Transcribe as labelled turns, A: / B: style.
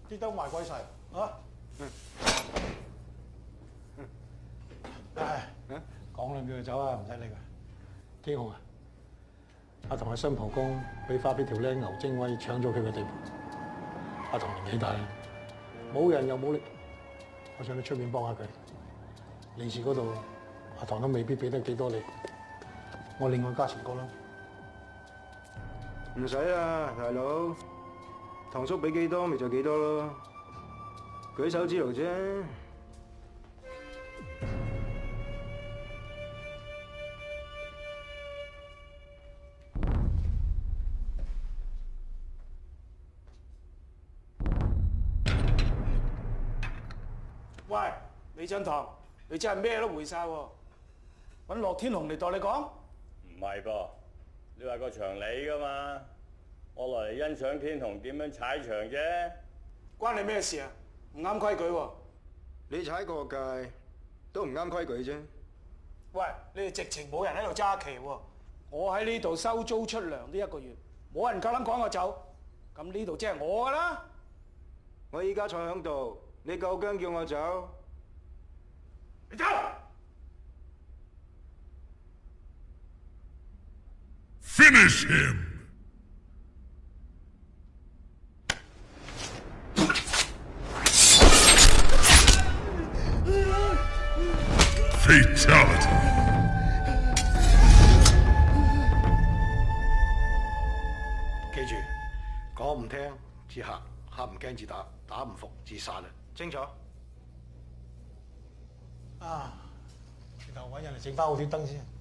A: 啲燈壞鬼晒啊！唉，講兩句就走啊，唔使理佢。天雄啊，阿童嘅新蒲崗俾花邊條僆牛精威搶咗佢嘅地盤。阿童年紀大，冇人又冇力，我想你出面幫下佢。利是嗰度，阿童都未必俾得幾多你，我另外加錢過啦。
B: 唔使啦，大佬，唐叔俾幾多咪就幾多咯，舉手之勞啫。
C: 喂，李振堂，你真係咩都回晒喎，揾樂天雄嚟代你講？
D: 唔係噃，你話個場你噶嘛，我落嚟欣賞天雄點樣踩場啫。
C: 關你咩事啊？唔啱規矩喎！
B: 你踩過界都唔啱規矩啫。
C: 喂，你哋直情冇人喺度揸旗喎！我喺呢度收租出糧呢1個月，冇人夠膽趕我走，咁呢度即係我噶啦！
B: 我依家坐響度，你夠薑叫我走？
C: 你走
E: ！Finish him! Fatality!
A: 記住，講唔聽至嚇，嚇唔驚至打，打唔服至殺啊！
B: 清楚。
A: 啊，轉頭揾人嚟整翻好啲燈先。